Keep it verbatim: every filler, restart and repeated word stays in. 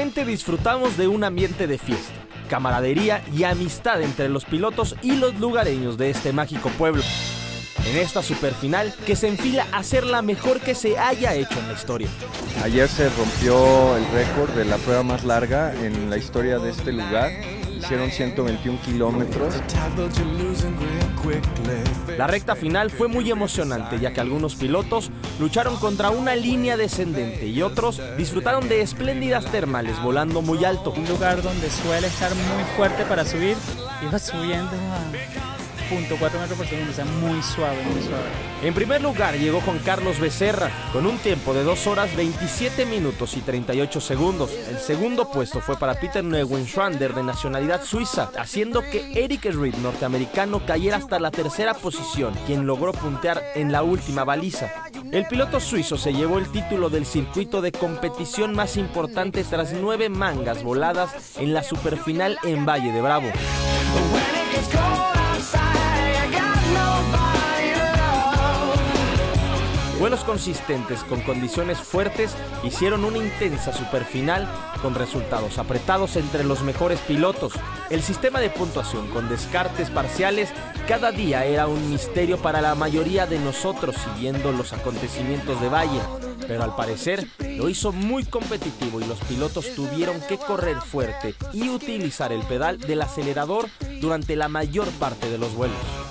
Realmente disfrutamos de un ambiente de fiesta, camaradería y amistad entre los pilotos y los lugareños de este mágico pueblo. En esta superfinal que se enfila a ser la mejor que se haya hecho en la historia. Ayer se rompió el récord de la prueba más larga en la historia de este lugar. Hicieron ciento veintiún kilómetros. La recta final fue muy emocionante, ya que algunos pilotos lucharon contra una línea descendente y otros disfrutaron de espléndidas termales volando muy alto. Un lugar donde suele estar muy fuerte para subir, iba subiendo a punto cuatro metros por segundo, o sea, muy suave, muy suave. En primer lugar llegó Juan Carlos Becerra con un tiempo de dos horas veintisiete minutos y treinta y ocho segundos. El segundo puesto fue para Peter Neuenschwander, de nacionalidad suiza, haciendo que Eric Reed, norteamericano, cayera hasta la tercera posición, quien logró puntear en la última baliza. El piloto suizo se llevó el título del circuito de competición más importante tras nueve mangas voladas en la superfinal en Valle de Bravo. Vuelos consistentes con condiciones fuertes hicieron una intensa superfinal con resultados apretados entre los mejores pilotos. El sistema de puntuación con descartes parciales cada día era un misterio para la mayoría de nosotros siguiendo los acontecimientos de Valle, pero al parecer lo hizo muy competitivo y los pilotos tuvieron que correr fuerte y utilizar el pedal del acelerador durante la mayor parte de los vuelos.